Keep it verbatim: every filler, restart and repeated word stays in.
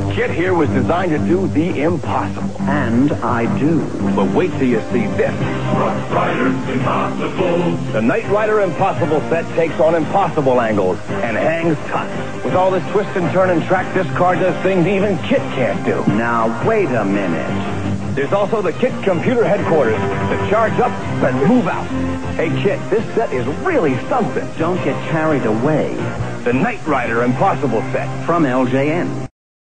Kitt here was designed to do the impossible. And I do. But wait till you see this. Rough Riders Impossible. The Knight Rider Impossible set takes on impossible angles and hangs tough. With all this twist and turn and track, this car does things even Kitt can't do. Now, wait a minute. There's also the Kitt computer headquarters to charge up and move out. Hey, Kitt, this set is really something. Don't get carried away. The Knight Rider Impossible set. From L J N.